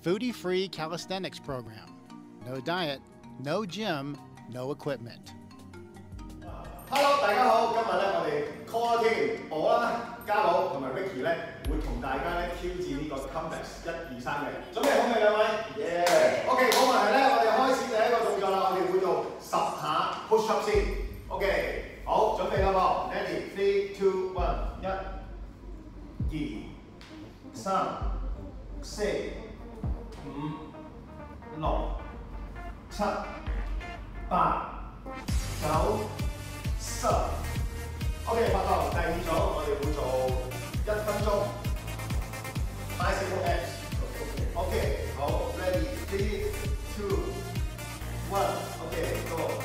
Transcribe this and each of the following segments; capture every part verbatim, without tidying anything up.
foodie-free calisthenics program. No diet, no gym, no equipment. Hello， 大家好，今日咧我哋 Core Team 我啦、家寶同埋 Ricky 咧會同大家咧挑戰呢個 Combat 一二三嘅，準備好未兩位？耶、yeah. OK， 冇問題咧，我哋開始第一個動作啦，我哋會做十下 push up 先。OK， 好，準備啦噃 ，Ready three two one， 一、二、三、四、五、六、七、八、九。十 ，OK， 發覺第二組我哋會做一分鐘 bicycle abs。OK， 好 ，ready three two one，OK，go。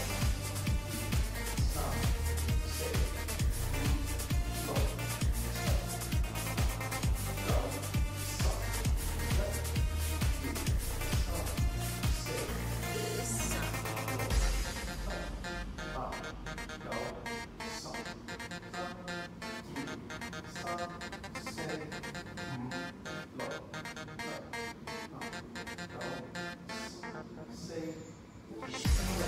三、四、五、六、七、八、九、十、一、二、三、四、五、六、七、八。九、十、一、二、三、四、五、六、七、八、九、十、四、五、六、七、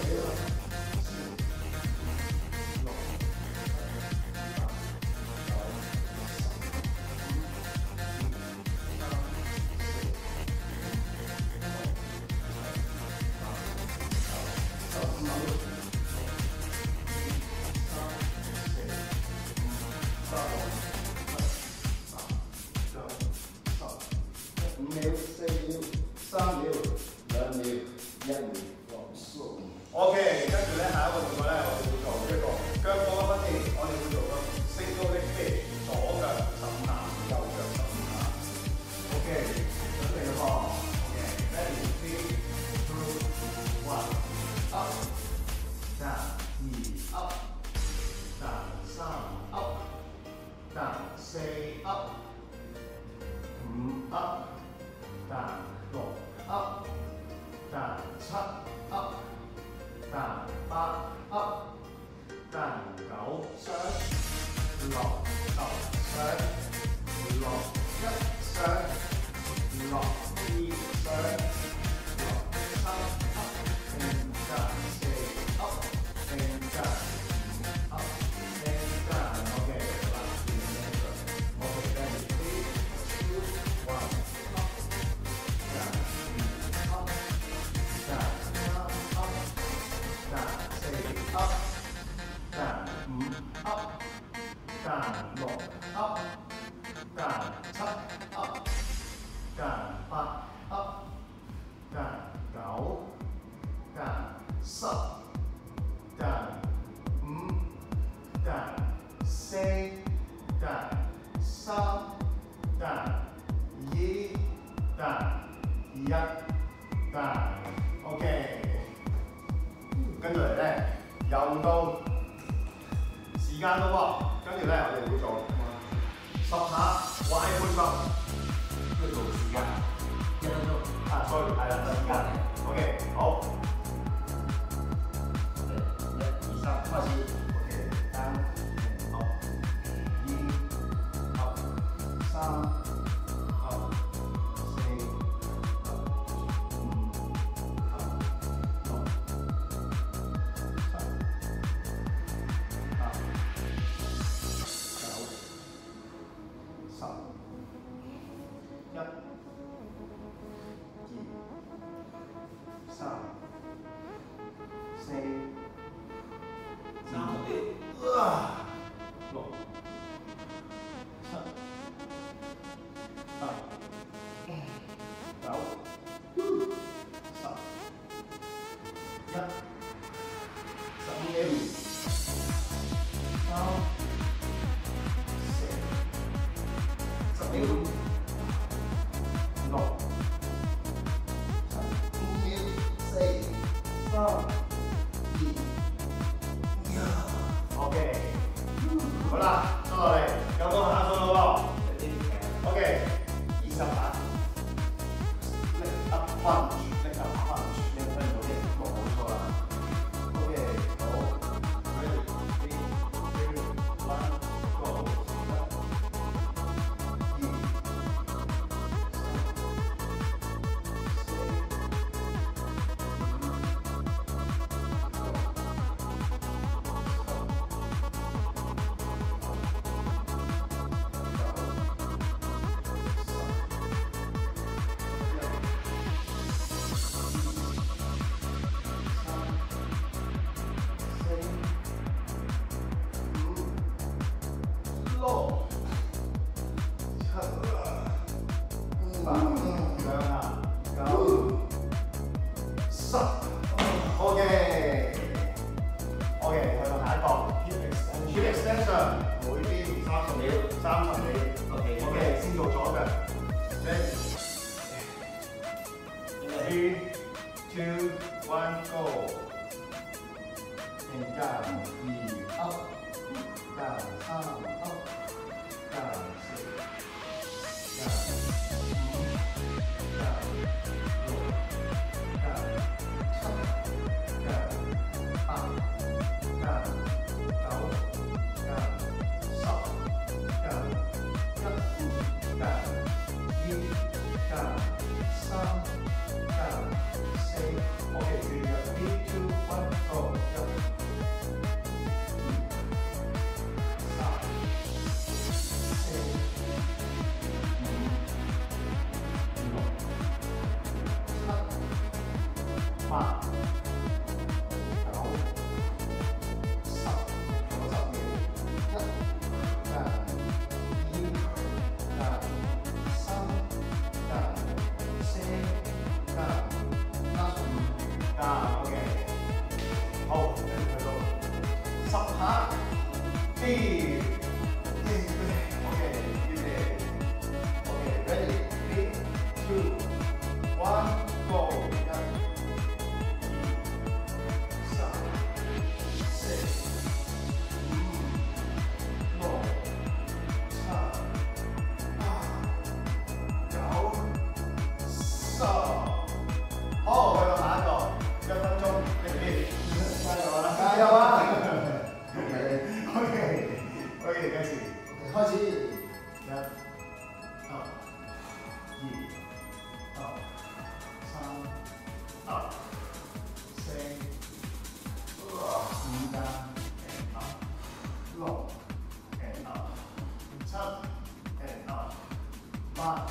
五秒、四秒、三秒、兩秒、一秒，放鬆。OK， 跟住咧下一個動作咧，我哋會做一個腳部嘅分裂，我哋會做個 single leg kick， 左腳十五下，右腳十五下。OK， 準備啦噃。OK，ready three two one up down 二 up down 三 up down 四 up 五 up。彈六 up， 彈七 up， 彈八 up， 彈九上落十上落一上落二上落三 up， 並彈四 up， 並彈五 up， 並彈 OK， 啦，變咗個 OK，ready three two one。up， 彈五 up， 彈六 up， 彈七 up， 彈八 up， 彈九，彈十，彈五，彈四，彈三，彈二，彈一，彈 OK， 跟住嚟咧。又到時間咯喎，跟住咧我哋會做十下歪背身，跟住做時間一分鐘。啊 ，sorry， 係啦，時間。OK， 好。OK， 一、二、三，開始。OK， 三、六、二、六、三。一、二、三、四、三六、啊，六、七、八、九、十、一、十五秒，三、四、十秒。 八，兩下，九，十 ，OK，OK， 去到下一個 hip extension， 每邊三十秒，三十秒 ，OK，OK， 先做左腳 ，three two one go， 加二 up， 加三 up， 加四，加五，加六，加七，加八，加九，加十，加一，加二，加三，加四 ，OK， 完嘅 three two one go， 八、九、十，仲有十秒，一、加二、加三、加四、加加五、加 OK， 好，跟住去到十下，啲 OK， 預備 OK，ready， three two one go， 好，去到下一個，一分鐘，你哋加油啦！加油啊 ！OK，OK， 開始，開始，一、二、二、三、四、五加六、七、八、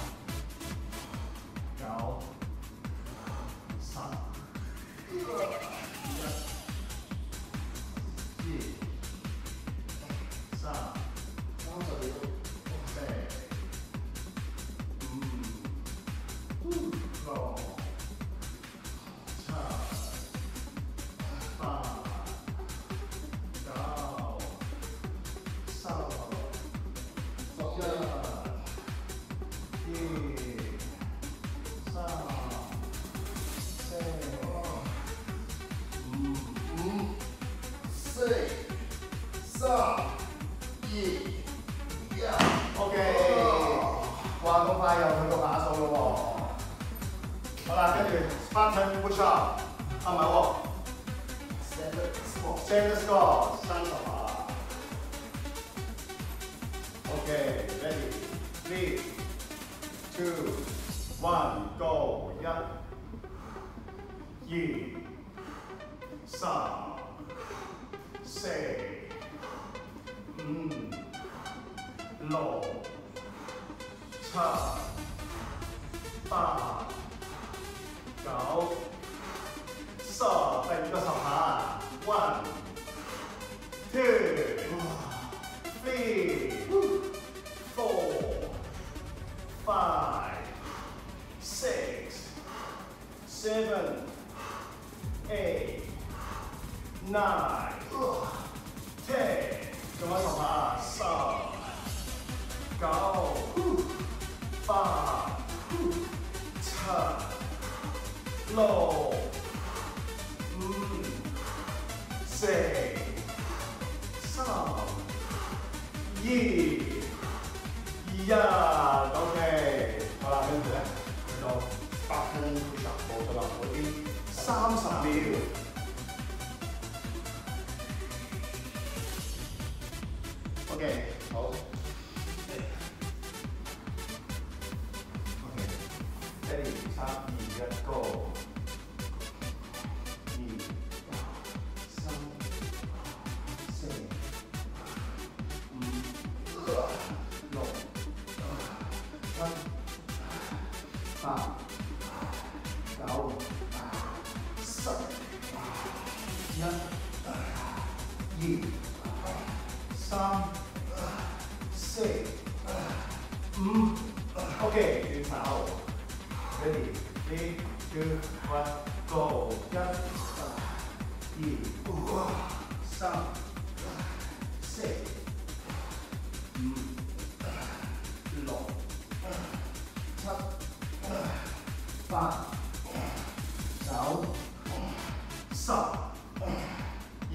九。十、一、二、三、四、五、六、七、八、九、十、十一、二、三。四、三、二、一 ，OK。哇，咁快又去到下數咯喎。好啦，跟住 Spartan push up， 啊唔係喎 ，Standard squat，Standard squat， 三十下。OK，ready， three two one go， 一、二、三。四、五、六、七、八、九、十，第二個十下 ，one、two、three、four、five、six、seven、eight、nine。ten， 仲有十下，十、九、八、七、六、五、四、三、二、一 ，OK， 好啦，跟住咧去到八分十步咗啦，嗰邊三十秒。OK， 好。OK， ready， 三、二、一 ，go。二、三、四、五、六、七、八、九、十、一、二、三。四、五、 五 ，OK， 轉手 ，ready， three two one go， 一、二、三、四、五、六、七、八、九、十、一、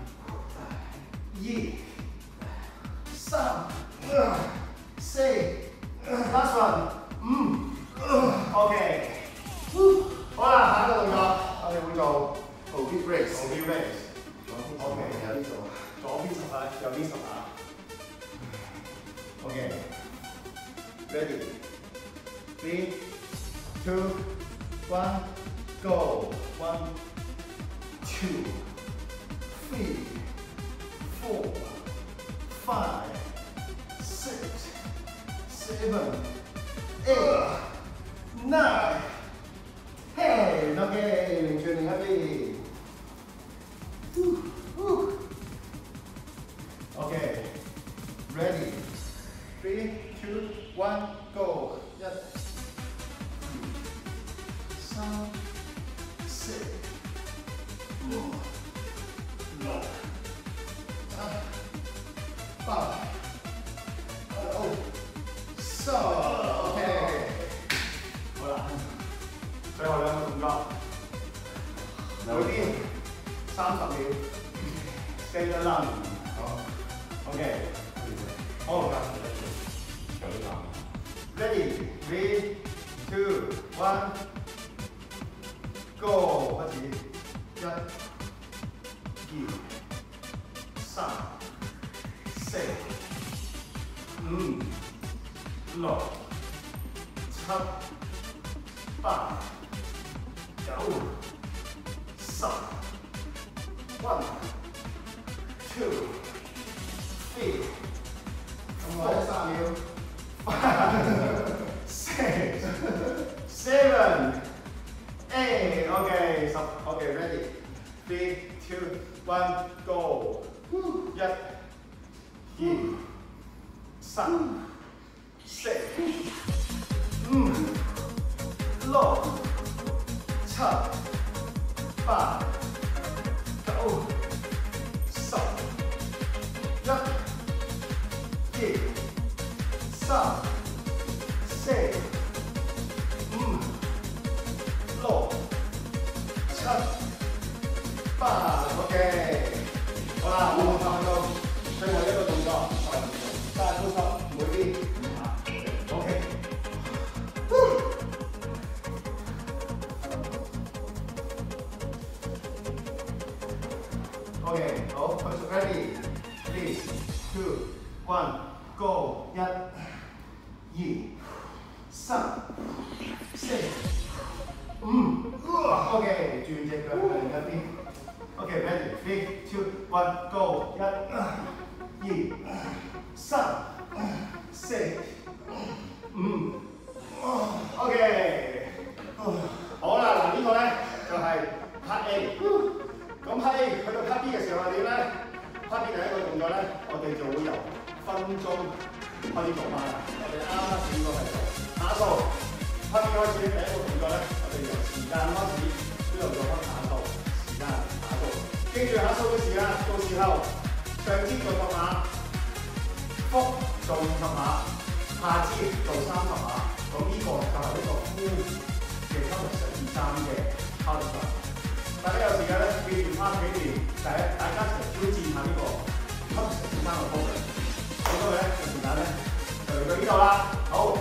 二、三、四 ，last one， 五 ，OK， 好啦，下一個動作，我哋會做 oblique raise，oblique raise，OK， 有啲做，左邊十下，右邊十下 ，OK，ready，three two one go， one two three four five six seven eight nine ten OK， 零轉另一邊。OK ready three two one go 一、二、三、四、五、六、七、八、九、十 OK。好啦，最後兩個動作，每邊三十秒 ，stay the line。好 ，OK。好 ，ready three two one go 開始，一、二、三、四、五、六、七、八、九、十 ，one two three， 咁我一三秒 ，five six seven eight OK 十 OK ready three two one go 一、二、三、四、五、六、七、八、九、十、一、二、三、四、五、六、七、八 OK。好啦，我哋去到最後一個動作，大呼吸，每邊五下 OK。OK， 好，開始 ready three two one go 一、二、三、四、五 OK， 轉隻腳去另一邊。OK ready three two one go 一、二、三、四、五 OK。好啦，嗱呢個咧就係 part A。咁 part A 去到 part B 嘅時候係點咧 ？part B 第一個動作咧，我哋就會由分鐘開始做翻啦。我哋啱啱試過係做下數 part B 開始第一個動作咧，我哋由時間開始呢度做翻下數，時間下數。記住下數嘅時間，到時候上肢做十下，腹做二十下，下肢做三十下。咁呢個就係呢個呼嘅級數十二三嘅考慮法。大家有時間咧，記住翻幾年，第一大家一齊挑戰下呢個級數十二三嘅方向。咁今日咧嘅時間咧就嚟到呢度啦，好。